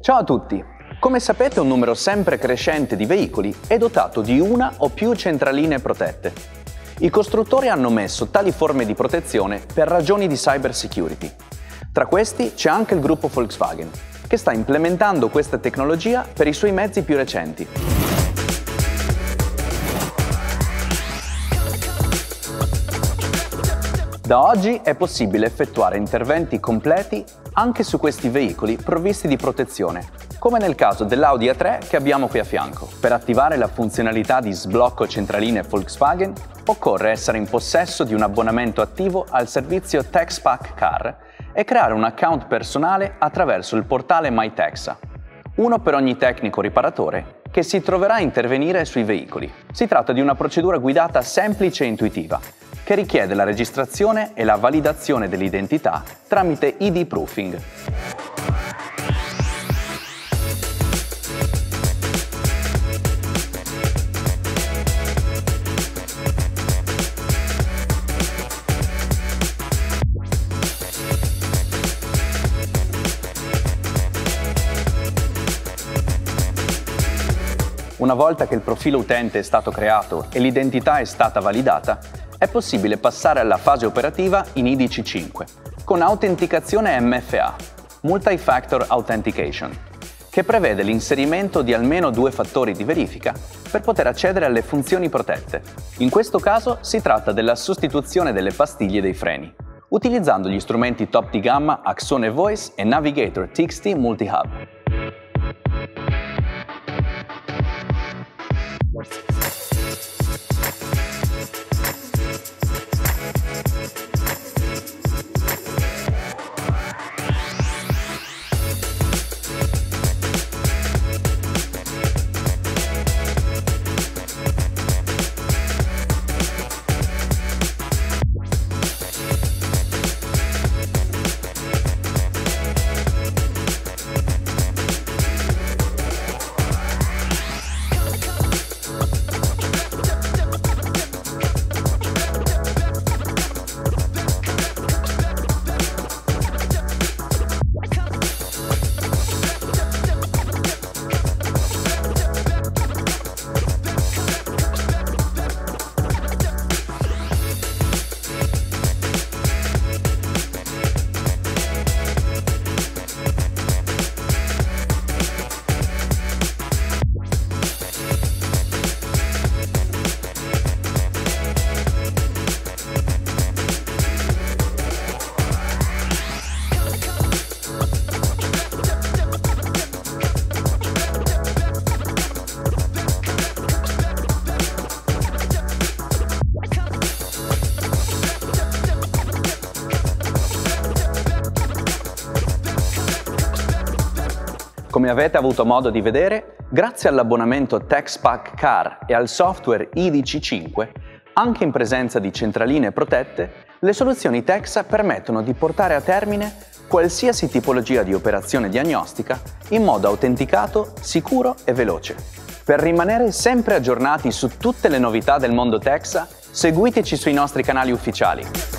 Ciao a tutti! Come sapete, un numero sempre crescente di veicoli è dotato di una o più centraline protette. I costruttori hanno messo tali forme di protezione per ragioni di cyber security. Tra questi c'è anche il gruppo Volkswagen, che sta implementando questa tecnologia per i suoi mezzi più recenti. Da oggi è possibile effettuare interventi completi anche su questi veicoli provvisti di protezione, come nel caso dell'Audi A3 che abbiamo qui a fianco. Per attivare la funzionalità di sblocco centraline Volkswagen occorre essere in possesso di un abbonamento attivo al servizio TextPack Car e creare un account personale attraverso il portale MyTexa, uno per ogni tecnico riparatore che si troverà a intervenire sui veicoli. Si tratta di una procedura guidata semplice e intuitiva, che richiede la registrazione e la validazione dell'identità tramite ID Proofing. Una volta che il profilo utente è stato creato e l'identità è stata validata, è possibile passare alla fase operativa in IDC5 con autenticazione MFA, Multi-Factor Authentication, che prevede l'inserimento di almeno 2 fattori di verifica per poter accedere alle funzioni protette. In questo caso si tratta della sostituzione delle pastiglie dei freni, utilizzando gli strumenti top di gamma Axone Voice e Navigator TXT Multi-Hub. Come avete avuto modo di vedere, grazie all'abbonamento TextPack Car e al software IDC5, anche in presenza di centraline protette, le soluzioni Texa permettono di portare a termine qualsiasi tipologia di operazione diagnostica in modo autenticato, sicuro e veloce. Per rimanere sempre aggiornati su tutte le novità del mondo Texa, seguiteci sui nostri canali ufficiali.